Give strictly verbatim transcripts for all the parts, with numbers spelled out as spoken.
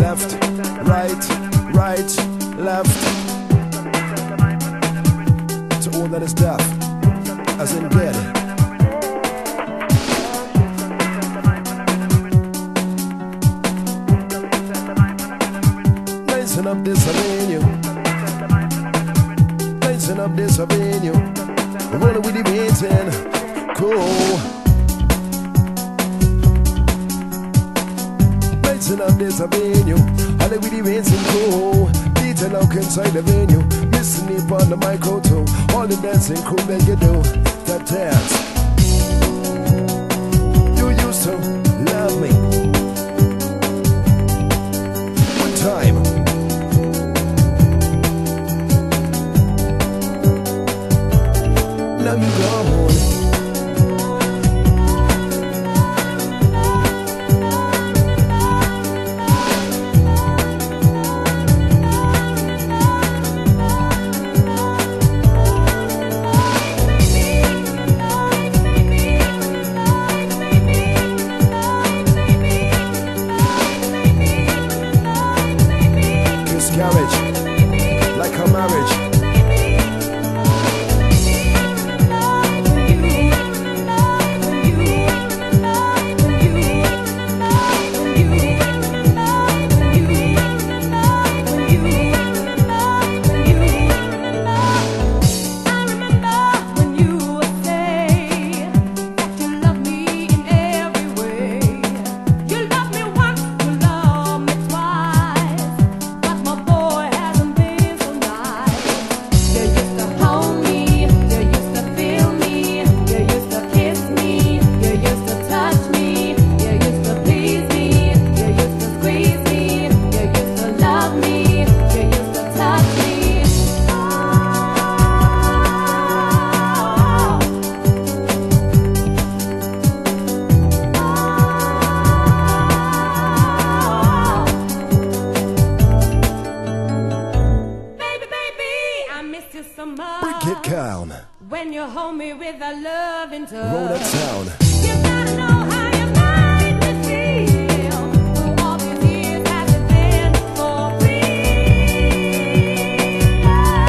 left, right, right, left. To all that is deaf, as in dead. Lacing up this avenue, lacing up this avenue, rolling with the beating, cool. Lacing up this avenue, holly with the beating, cool. Detail out inside the venue, missing it on the micro too. All the dancing crew that you do, that dance. You used to love me. One time. Now you gone. Garage, like her marriage. Break it down. When you hold me with a loving touch. Roll that sound. You gotta know how you made me feel. Through all these years, has it been for real?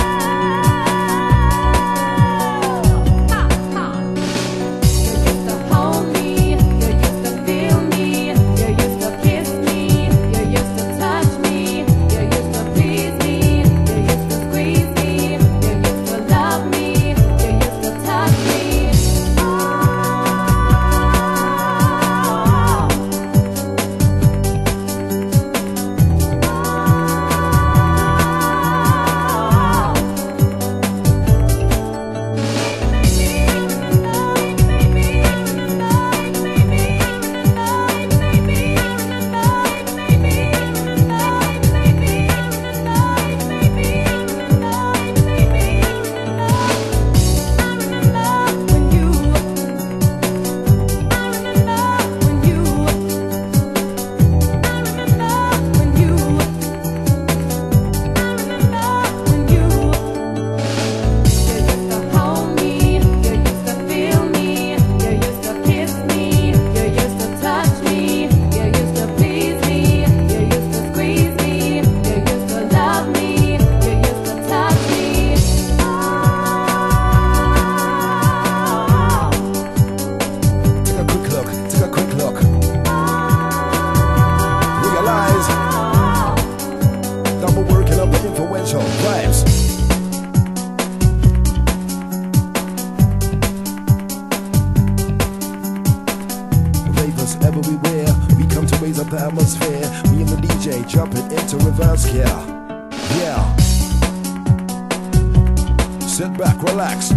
Ha, ha. You used to hold me, you used to feel me, you used to kiss me, you used to touch me, you used to please me, you used to squeeze me, you used to love me, you used to touch me. Oh. Everywhere we come to raise up the atmosphere. Me and the D J jumping into reverse gear. Yeah. Sit back, relax.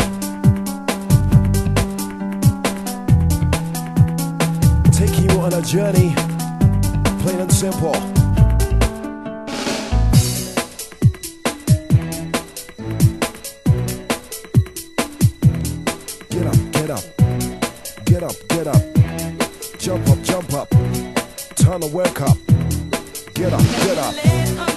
Taking you on a journey, plain and simple. Get up, get up, get up, get up. Jump up, jump up, turn the work up. Get up, get up.